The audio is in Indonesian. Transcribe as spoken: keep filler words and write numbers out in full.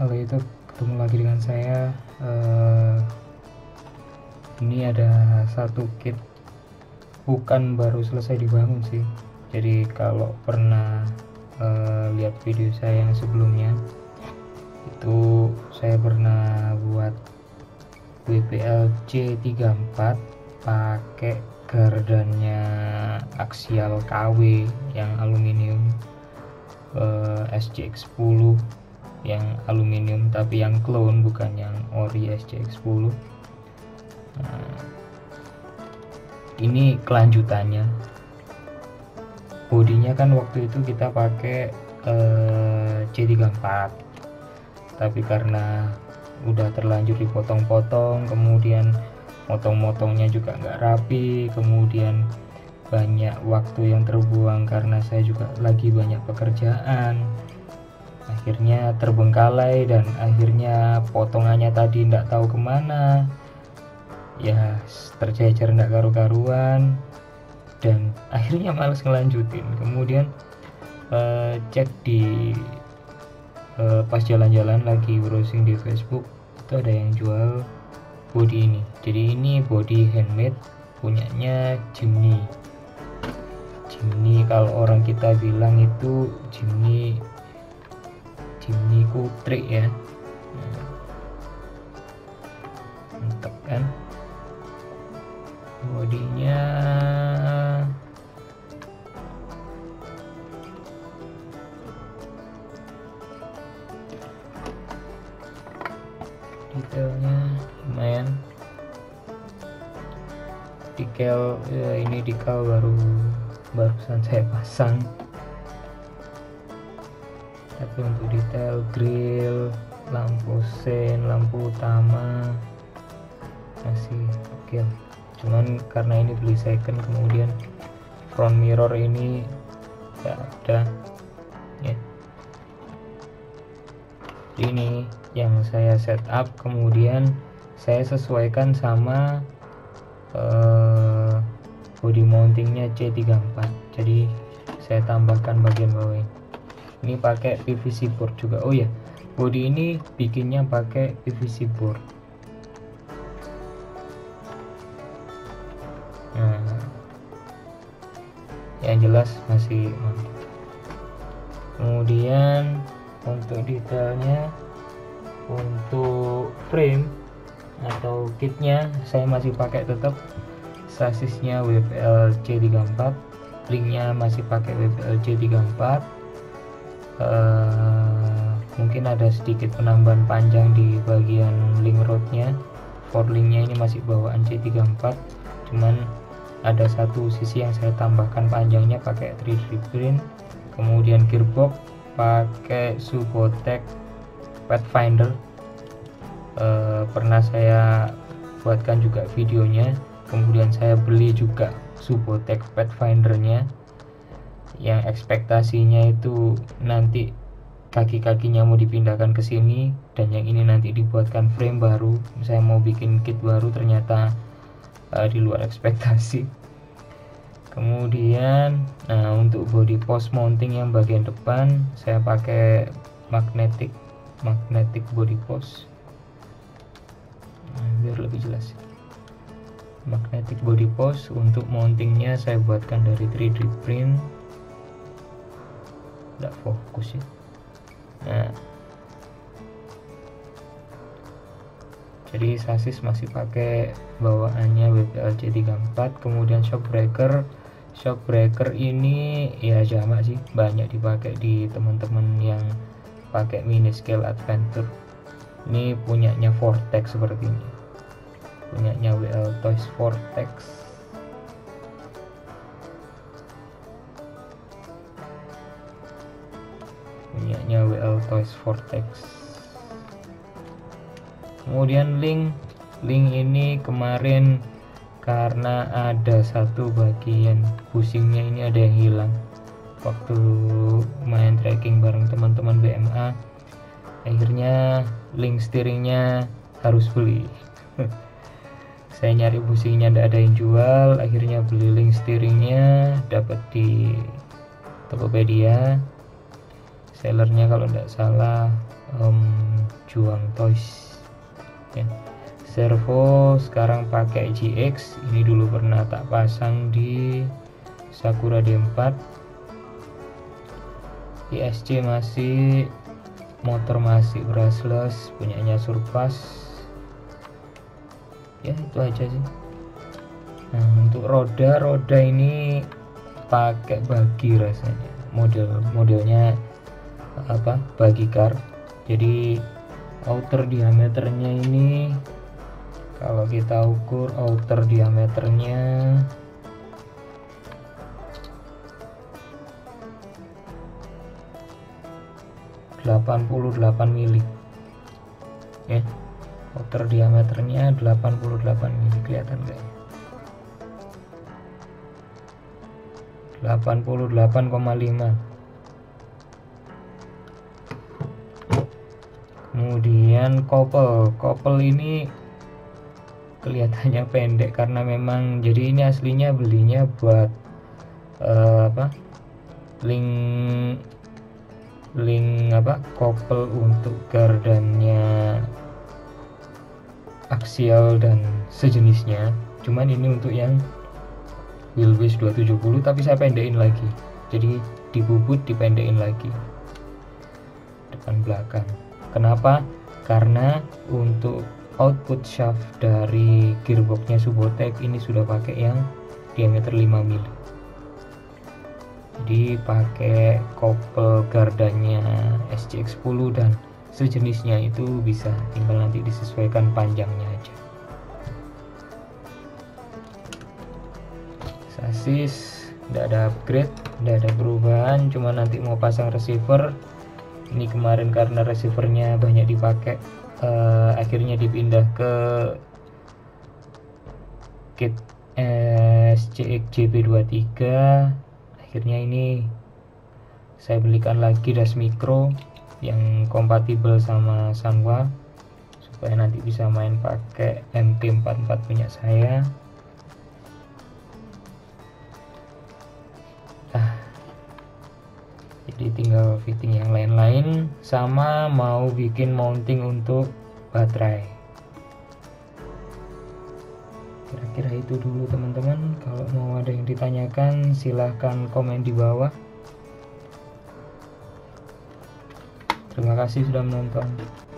halo itu ketemu lagi dengan saya. uh, ini ada satu kit, bukan baru selesai dibangun sih. Jadi kalau pernah uh, lihat video saya yang sebelumnya, itu saya pernah buat W P L C tiga puluh empat pakai gardannya aksial K W yang aluminium, uh, S J X sepuluh yang aluminium tapi yang clone, bukan yang ori S J X sepuluh. Nah, ini kelanjutannya. Bodinya kan waktu itu kita pakai uh, C tiga puluh empat, tapi karena udah terlanjur dipotong-potong, kemudian motong-motongnya juga nggak rapi, kemudian banyak waktu yang terbuang karena saya juga lagi banyak pekerjaan, akhirnya terbengkalai dan akhirnya potongannya tadi nggak tahu kemana ya, tercecer nggak karu-karuan, dan akhirnya males ngelanjutin. Kemudian uh, cek di uh, pas jalan-jalan lagi browsing di Facebook, itu ada yang jual body ini. Jadi ini body handmade punyanya Jimny. Jimny kalau orang kita bilang itu Jimny Jimny Kutrik ya. Nah, mantap kan bodinya. Detailnya lumayan. Decal ya, ini decal baru barusan saya pasang, tapi untuk detail grill, lampu sen, lampu utama masih oke. Cuman karena ini beli second, kemudian front mirror ini nggak ada ya. Ini yang saya setup, kemudian saya sesuaikan sama uh, body mountingnya C tiga puluh empat. Jadi saya tambahkan bagian bawah ini. Ini pakai P V C board juga. Oh ya, body ini bikinnya pakai P V C board. Nah, yang jelas masih mantap. Kemudian untuk detailnya, untuk frame atau kitnya saya masih pakai tetap sasisnya W P L C tiga puluh empat, linknya masih pakai W P L C tiga puluh empat. uh, mungkin ada sedikit penambahan panjang di bagian link rodnya. For linknya ini masih bawaan C tiga puluh empat, cuman ada satu sisi yang saya tambahkan panjangnya pakai tiga D print. Kemudian gearbox pakai Subotech Pathfinder, e, pernah saya buatkan juga videonya. Kemudian saya beli juga Subotech Pathfindernya yang ekspektasinya itu nanti kaki-kakinya mau dipindahkan ke sini, dan yang ini nanti dibuatkan frame baru. Saya mau bikin kit baru, ternyata e, di luar ekspektasi. Kemudian nah, untuk body post mounting yang bagian depan saya pakai magnetic magnetic body post. Nah, biar lebih jelas, magnetic body post untuk mountingnya saya buatkan dari tiga D print. Tidak fokus ya. Nah, jadi sasis masih pakai bawaannya W P L C tiga puluh empat. Kemudian shock breaker shock breaker ini ya jamak sih, banyak dipakai di teman-teman yang pakai mini scale adventure. Ini punyanya Vortex seperti ini, punyanya W L Toys Vortex. Punyanya W L Toys Vortex. Kemudian link link ini kemarin karena ada satu bagian bushingnya ini ada yang hilang waktu main trekking bareng teman-teman B M A, akhirnya link steeringnya harus beli. Saya nyari bushingnya tidak ada yang jual, akhirnya beli link steeringnya, dapat di Tokopedia. Sellernya kalau tidak salah um, Juang Toys ya. Servo sekarang pakai G X, ini dulu pernah tak pasang di Sakura D empat. I S C masih, motor masih brushless, punyanya Surpass ya, itu aja sih. Nah untuk roda roda ini pakai bagi rasanya, model modelnya apa, bagi car. Jadi outer diameternya ini, kalau kita ukur outer diameternya delapan puluh delapan mili ya. Outer diameternya delapan puluh delapan mili, kelihatan nggak ya? delapan puluh delapan koma lima. Kemudian kopel kopel ini kelihatannya pendek karena memang, jadi ini aslinya belinya buat uh, apa link link apa kopel untuk gardannya aksial dan sejenisnya. Cuman ini untuk yang wheelbase dua tujuh nol, tapi saya pendekin lagi, jadi dibubut dipendekin lagi depan belakang. Kenapa? Karena untuk output shaft dari gearboxnya Subotech ini sudah pakai yang diameter lima mili, jadi pakai kopel gardannya S C X sepuluh dan sejenisnya itu bisa, tinggal nanti disesuaikan panjangnya aja. Sasis tidak ada upgrade, tidak ada perubahan, cuma nanti mau pasang receiver. Ini kemarin karena receivernya banyak dipakai, uh, akhirnya dipindah ke kit S C X J P dua puluh tiga. Akhirnya ini saya belikan lagi das mikro yang kompatibel sama Sanwa, supaya nanti bisa main pakai M T empat puluh empat punya saya. ah, jadi tinggal fitting yang lain-lain, sama mau bikin mounting untuk baterai. Kira-kira itu dulu teman-teman. Kalau mau ada yang ditanyakan silahkan komen di bawah. Terima kasih sudah menonton.